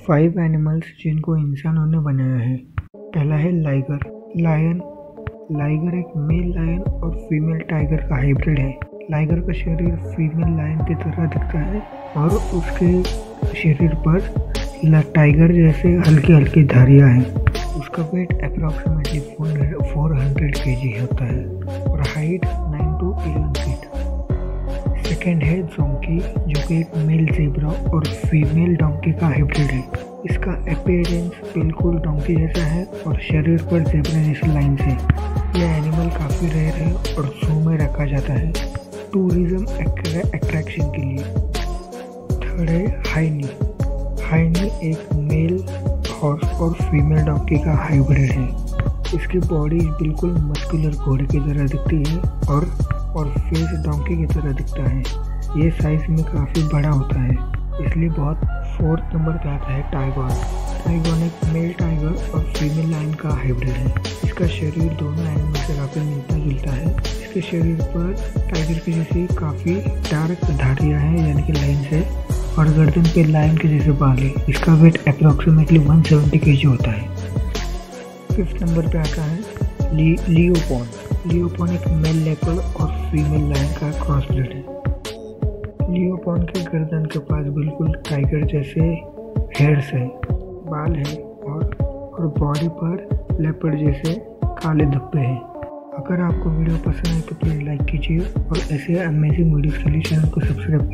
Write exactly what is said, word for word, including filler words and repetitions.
Five animals जिनको इंसानों ने बनाया है। पहला है लाइगर। लायन लाइगर एक मेल लायन और फीमेल टाइगर का हाइब्रिड है। लाइगर का शरीर फीमेल लायन की तरह दिखता है और उसके शरीर पर टाइगर जैसे हल्की हल्की धारियां हैं। उसका weight approximately four hundred KG होता है और height nine to eleven feet. Second है डोंकी, जो कि एक मेल ज़ेब्रा और फीमेल डोंकी का हाइब्रिड है। इसका अपीयरेंस बिल्कुल डोंकी जैसा है और शरीर पर ज़ेब्रा जैसी लाइन्स है। यह एनिमल काफ़ी रेयर है और जू में रखा जाता है टूरिज्म अट्रैक्शन के लिए। थर्ड है हाइनी। हाइनी एक मेल हॉर्स और फीमेल डोंकी का हाइब्रिड है। इसकी बॉडी बिल्कुल मस्कुलर घोड़े की तरह दिखती है और और फेस डोंकी की तरह दिखता है। ये साइज में काफ़ी बड़ा होता है, इसलिए बहुत फोर्थ नंबर पे आता है टाइगॉन। टाइगॉन एक मेल टाइगर और फीमेल लायन का हाइब्रिड है। इसका शरीर दोनों एनिमल से काफ़ी मिलता जुलता है। इसके शरीर पर टाइगर की जैसी काफ़ी डार्क धारियाँ हैं, यानी कि लाइन्स है, और गर्दन पे लायन के जैसे बाल है। इसका weight approximately one seventy KG होता है। फिफ्थ नंबर पे आता है ली लियोपॉन। लियोपॉन एक मेल लेपर्ड और फीमेल लायन का क्रॉस ब्रीड है। लियोपॉन के गर्दन के पास बिल्कुल टाइगर जैसे हेयर्स है, बाल है और और बॉडी पर लेपर्ड जैसे काले धब्बे हैं। अगर आपको वीडियो पसंद है तो प्लीज़ लाइक कीजिए और ऐसे अमेजिंग वीडियोस के लिए चैनल को सब्सक्राइब